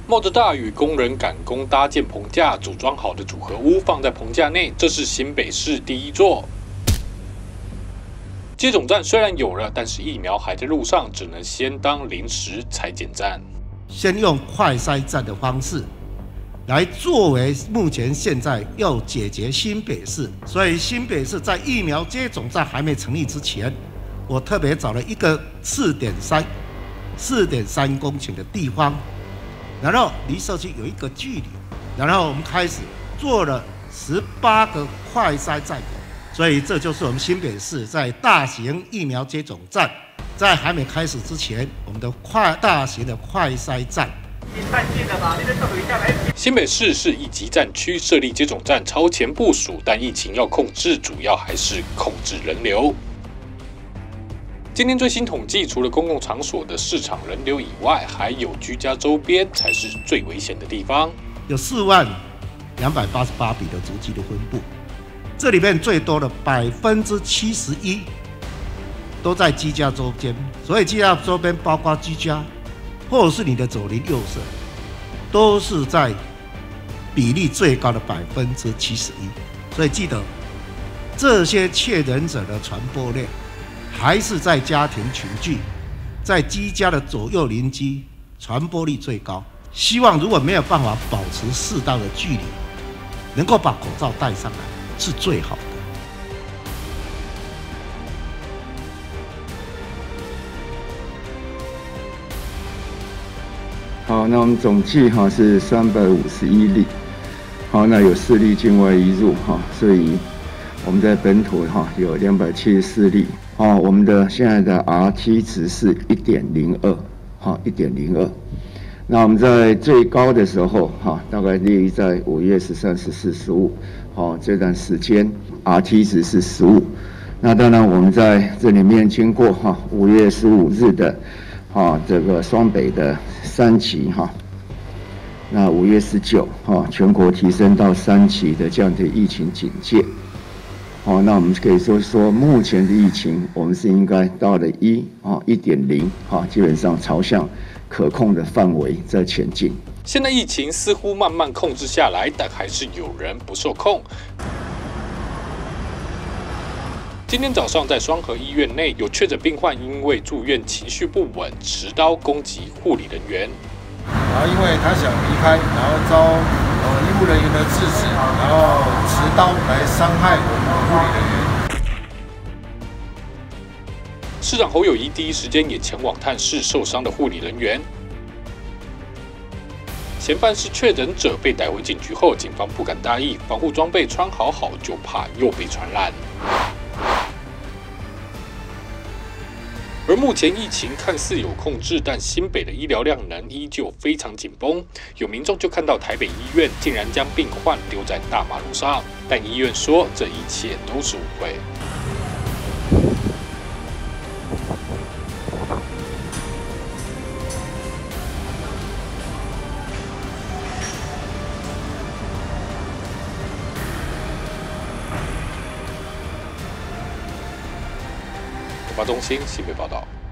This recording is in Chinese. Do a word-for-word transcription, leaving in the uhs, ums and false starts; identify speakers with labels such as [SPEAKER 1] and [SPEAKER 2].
[SPEAKER 1] 冒着大雨，工人赶工搭建棚架，组装好的组合屋放在棚架内。这是新北市第一座接种站，虽然有了，但是疫苗还在路上，只能先当临时采检站。
[SPEAKER 2] 先用快筛站的方式来作为目前现在要解决新北市，所以新北市在疫苗接种站还没成立之前，我特别找了一个四点三四点三公顷的地方。然后离社区有一个距离，然后我们开始做了十八个快筛站口，所以这就是我们新北市在大型疫苗接种站在还没开始之前，我们的快大型的快筛站。
[SPEAKER 1] 新北市是一级战区，设立接种站超前部署，但疫情要控制，主要还是控制人流。今天最新统计，除了公共场所的市场人流以外，还有居家周边才是最危险的地方。
[SPEAKER 2] 有四万两百八十八笔的足迹的分布，这里面最多的百分之七十一都在居家周边，所以居家周边包括居家，或者是你的左邻右舍，都是在比例最高的百分之七十一。所以记得这些确诊者的传播链。还是在家庭群聚，在居家的左右邻居传播力最高。希望如果没有办法保持适当的距离，能够把口罩戴上来是最好的。
[SPEAKER 3] 好，那我们总计哈是三百五十一例。好，那有四例境外移入哈，所以我们在本土哈有两百七十四例。哦，我们的现在的 R T 值是 一点零二， 好 一点零二。那我们在最高的时候哈，大概列于在五月十三、十四、十五，好这段时间 R T 值是十五。那当然我们在这里面经过哈五月十五日的哈这个双北的三级哈，那五月十九哈全国提升到三级的这样的疫情警戒。哦，那我们可以说说，目前的疫情，我们是应该到了一啊一点零，哈，基本上朝向可控的范围在前进。
[SPEAKER 1] 现在疫情似乎慢慢控制下来，但还是有人不受控。今天早上在双和医院内，有确诊病患因为住院情绪不稳，持刀攻击护理人员。
[SPEAKER 4] 然后因为他想离开，然后遭呃医护人员的制止，然后持刀来伤害我们的护理人员。
[SPEAKER 1] 市长侯友宜第一时间也前往探视受伤的护理人员。嫌犯是确诊者，被带回警局后，警方不敢大意，防护装备穿好好，就怕又被传染。而目前疫情看似有控制，但新北的医疗量能依旧非常紧绷。有民众就看到台北医院竟然将病患丢在大马路上，但医院说这一切都是误会。突发中心新北报道。